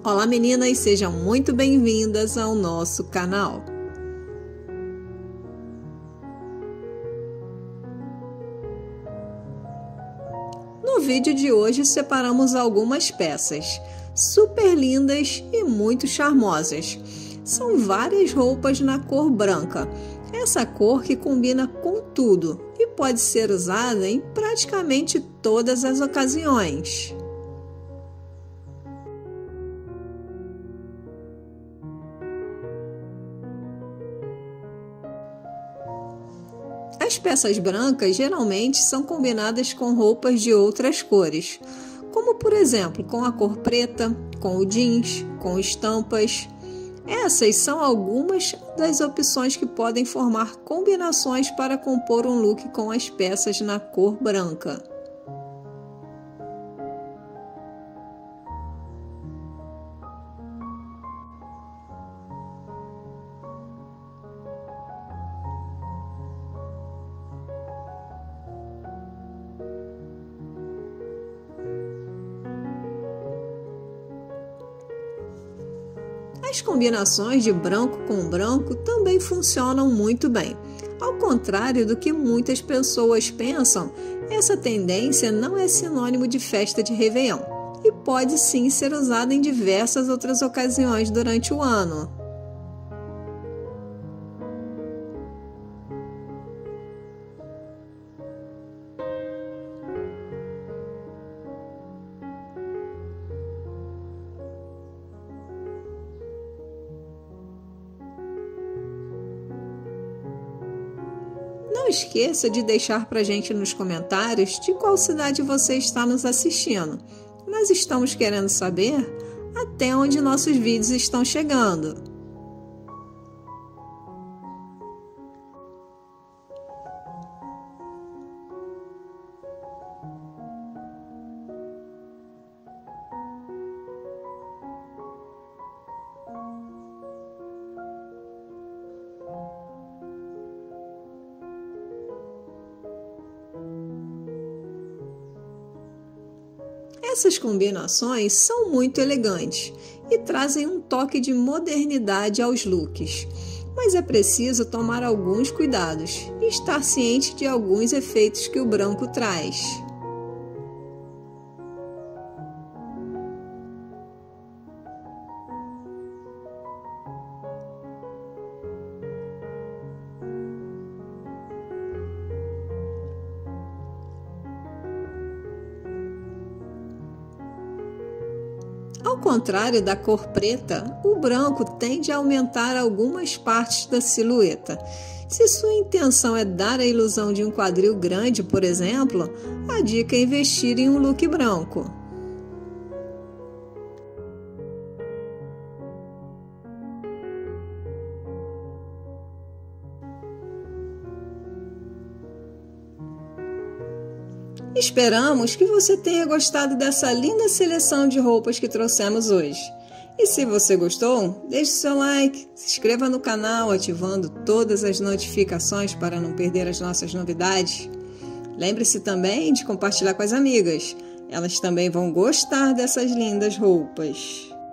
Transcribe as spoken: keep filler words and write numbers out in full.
Olá meninas, sejam muito bem-vindas ao nosso canal. No vídeo de hoje separamos algumas peças super lindas e muito charmosas. São várias roupas na cor branca, essa cor que combina com tudo e pode ser usada em praticamente todas as ocasiões. As peças brancas geralmente são combinadas com roupas de outras cores, como por exemplo com a cor preta, com o jeans, com estampas. Essas são algumas das opções que podem formar combinações para compor um look com as peças na cor branca. As combinações de branco com branco também funcionam muito bem. Ao contrário do que muitas pessoas pensam, essa tendência não é sinônimo de festa de Réveillon e pode sim ser usada em diversas outras ocasiões durante o ano. Não esqueça de deixar para a gente nos comentários de qual cidade você está nos assistindo. Nós estamos querendo saber até onde nossos vídeos estão chegando. Essas combinações são muito elegantes e trazem um toque de modernidade aos looks, mas é preciso tomar alguns cuidados e estar ciente de alguns efeitos que o branco traz. Ao contrário da cor preta, o branco tende a aumentar algumas partes da silhueta. Se sua intenção é dar a ilusão de um quadril grande, por exemplo, a dica é investir em um look branco. Esperamos que você tenha gostado dessa linda seleção de roupas que trouxemos hoje. E se você gostou, deixe seu like, se inscreva no canal ativando todas as notificações para não perder as nossas novidades. Lembre-se também de compartilhar com as amigas, elas também vão gostar dessas lindas roupas.